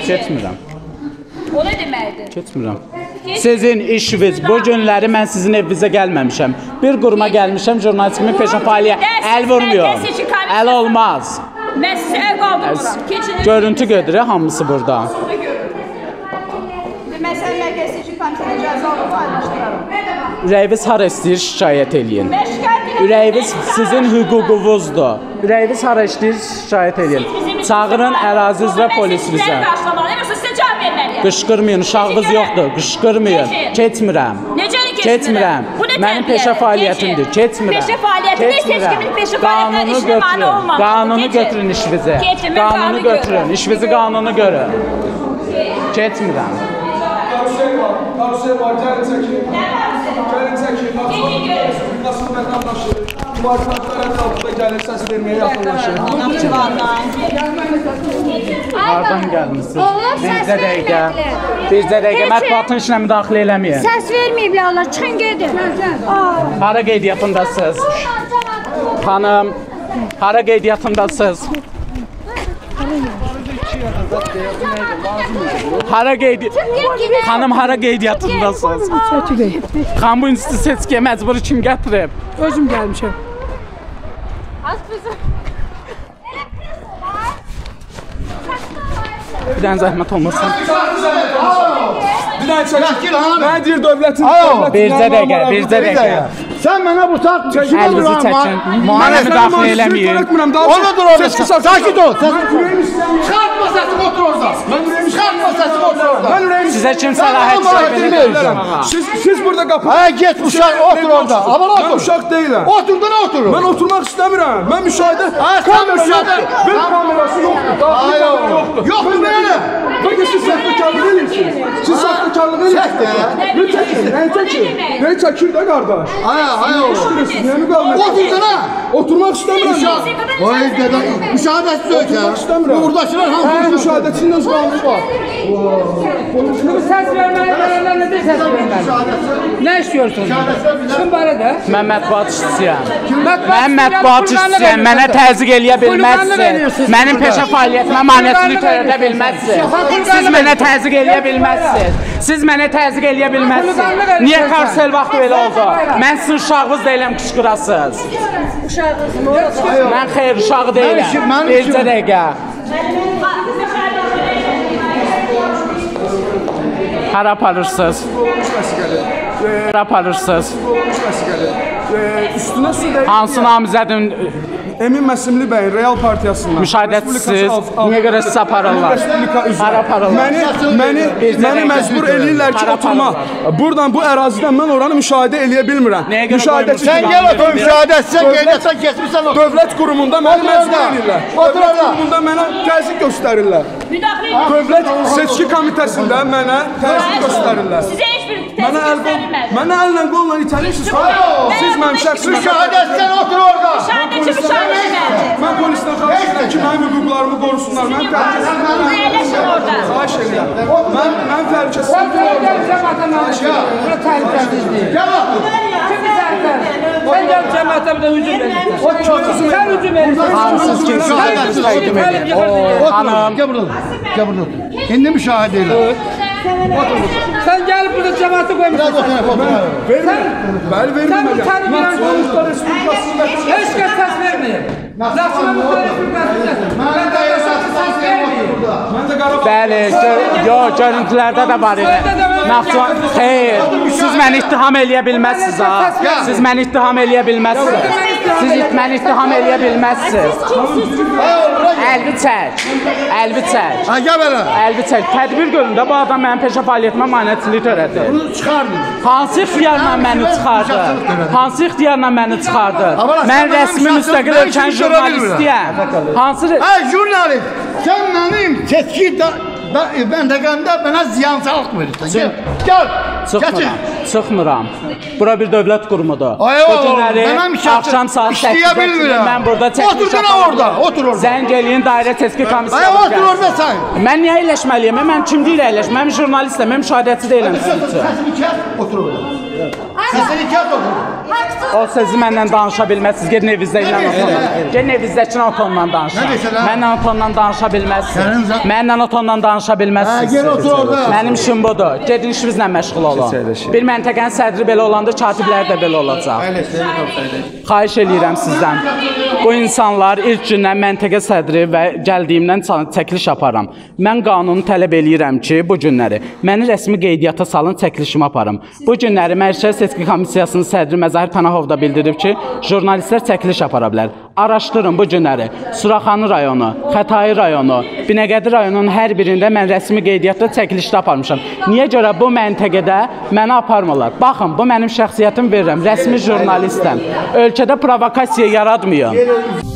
Keçmirəm. O nə deməkdir? Keçmirəm. Sizin işiniz, bu günləri mən sizin evinizə gəlməmişəm. Bir quruma gəlmişəm, jurnalistimin peşə fəaliyyəti. Əl vurmuyorum. Əl olmaz. Mən sizə əl qaldırmıram. Görüntü gödürür hamısı burada. Məsələn, Mərkəzi Seçki Komitəsinin cəzalı paylaşdırarım. Ürəyiniz hara istəyir şikayət eləyin. Ürəyiniz sizin hüququnuzdur. Ürəyiniz hara istəyir şikayət eləyin. Çağırın ərazi üzrə polisinizə. Qışqırmayın, uşağınız yoxdur. Qışqırmayın. Keçmirəm. Keçmirəm. Mənim peşə fəaliyyətimdir. Keçmirəm. Peşə fəaliyyətidir, seçkimin peşə fəaliyyətindən işinə mane olmadı. Qanunu götürün işinizi. Qanunu götürün. İşinizi qanunu görün. Keçmirəm. Karusel var, gəlin çəkin. Gəlin çəkin. Nasıl vətəndaşı, müvafiqatlar ətrafında gəlir, səs verməyə yaxınlaşır. Hardan gəlmişsiniz? Bizdə dəqiqə. Bizdə dəqiqə. Mətbuatın işinə müdaxilə eləməyin. Səs verməyiblər onlar, çıxın gedin. Hara qeydiyyatındasınız? Xanım, hara qeydiyyatındasınız? Hara qeydiyyatındasınız? Xanım, hara qeydiyyatındasınız? Xanım, bu institut seçkiyə məcburi kim gətirib? Özüm gəlmişəm. Bir dənə zəhmət olmasın. Bir dənə çəkin. Mən deyir dövlətin. Bircə dəqiqə. Sən mənə bu saat Əlinizi çəkin. Mənə müdaxilə eləməyin. Onadır orada. Sakit ol. Çıxartma səsini otur orada. Çıxartma səsini otur orada. Sizə kim səlahət verir? Siz burada qapı. Hə, get uşaq otur orada. Amma Mən uşaq deyiləm. Oturdu nə oturur? Mən oturmaq istəmirəm. Mən müşahidə. Sən müşahidə. Bir kamerası yoxdur. Yoxdur belə. Peki siz saxtakarlıq edirsiniz. Siz saxtakarlıq edirsiniz. Ne çəkir? Ne çəkir də qardaş? Ay oğlum. Niyə müqavimət? Otursana. Oturmaq istəmirəm. Vay dədə. Müşahidəçi söz ya. Buradakılar hamısı müşahidəçinin öz qanunu var. Səs verməyənlər nədir səs verməyənlər? Nə istiyorsunuz? Çıxın barədə. Mən mətbuat işçisiyəm. Mən mətbuat işçisiyəm. Mənə təzyiq eləyə bilməzsiniz. Mənim peşə fəaliyyətimə maneəsini törədə bilməzsiniz. Siz mənə təzyiq eləyə bilməzsiniz. Siz mənə təzyiq eləyə bilməzsiniz. Niyə karusel vaxtı belə oldu? Mən sizin uşağınız deyiləm, qışqırasınız. Mən xeyr, uşağı deyiləm. Bircə dəqiqə. Hara aparırsınız? Hara aparırsınız? Üstünə su deyil. Hansı namizədin Emin Məsimli bəy, Real Partiyasından. Müşahidəçisiz, niyə görə siz aparırlar? Hara aparırlar? Məni məcbur eləyirlər ki, oturmaq. Buradan, bu ərazidən mən oranı müşahidə eləyə bilmirəm. Müşahidəçi Sən gəl otur müşahidəçisən, qeydiyyatdan keçmirsən otur. Dövlət qurumunda məni məcbur eləyirlər. Dövlət qurumunda mənə təzyiq göstərirlər. Dövlət seçki komitəsində mənə təzyiq göstərirlər. Sizə heç bir təzyiq göstərilməz. Mənə əllə qolla itəlirsiniz. Siz mənim şəxsim. Müşahidəçisən otur orada. Müşahidəçi müşahidə eləməlidir. Mən polisdən xahiş edirəm ki, mənim hüquqlarımı qorusunlar. Mən Əyləşin orada. xahiş edirəm. Mən təhlükəsizlik Bura təhlükəsizlik. Gəl otur. Sən gəl cəmiyyətə bir də hücum edirsən. Sən hücum edirsən. Hansız kimsin? Hanım. Gəl burada. Gəl burada otur. İndi müşahidə elə. Sən gəlib burada cəmiyyətə qoymuşsun. Biraz otur. Bəli, Sən bu verilməyəcək. tanımıyan Naxçıvan Respublikasında heç kəs səs verməyib. Naxçıvan Respublikasında vətəndaşlar səs verməyib. mən də Qarabağ. Bəli, görüntülərdə də var idi. Naxçıvan, xeyr, siz məni ittiham eləyə bilməzsiniz ha. Siz məni ittiham eləyə bilməzsiniz. Siz məni ittiham eləyə bilməzsiniz. Əlvi çək, əlvi çək. Ha, gəl belə. Əlvi çək. Tədbir görün də bu adam mənim peşə fəaliyyətimə maneəsizlik törədir. Bunu çıxardın. Hansı ixtiyarla məni çıxardı? Hansı ixtiyarla məni çıxardı? Mən rəsmi müstəqil ölkənin jurnalistiyəm. Hansı... Hə, jurnalist. Sən mənim seçki məntəqəmdə mənə ziyançılıq verirsən. Gəl. Çıxmıram, çıxmıram. Bura bir dövlət qurumudur. Ay Bu oğlum, günləri axşam saat 8-də mən burada çəkiliş Otur orada, otur orada. Zəng eləyin, dairə seçki Ay, komissiyası otur orada sən. Mən niyə əyləşməliyəm? Mən kim deyil əyləşməliyəm? Mən jurnalistəm, mən müşahidəçi deyiləm sizin üçün. Səsini kəs, otur orada. Səsini kəs, otur. O sözü məndən danışa bilməzsiniz. Gedin evinizdə ilə otonla. Gedin evinizdə o tonla danışın. Mənlə o tonla danışa bilməzsiniz. Mənlə o tonla danışa bilməzsiniz. Gel otur orada. Mənim işim budur. Gedin işinizlə məşğul olun. Bir məntəqənin sədri belə olanda katiblər də belə olacaq. Xahiş eləyirəm sizdən. Bu insanlar ilk gündən məntəqə sədri və gəldiyimdən çəkiliş aparam. Mən qanunu tələb eləyirəm ki, bu günləri məni rəsmi qeydiyyata salın, çəkilişimi aparım. Bu günləri Mərkəzi Seçki Komissiyasının sədri Məzahir Pənahov da bildirib ki, jurnalistlər çəkiliş apara bilər. Araşdırın bu günləri. Suraxanı rayonu, Xətai rayonu, Binəqədi rayonunun hər birində mən rəsmi qeydiyyatda çəkilişdə aparmışam. Niyə görə bu məntəqədə məni aparmırlar? Baxın, bu mənim şəxsiyyətim verirəm. Rəsmi jurnalistəm. Ölkədə provokasiya yaratmayın.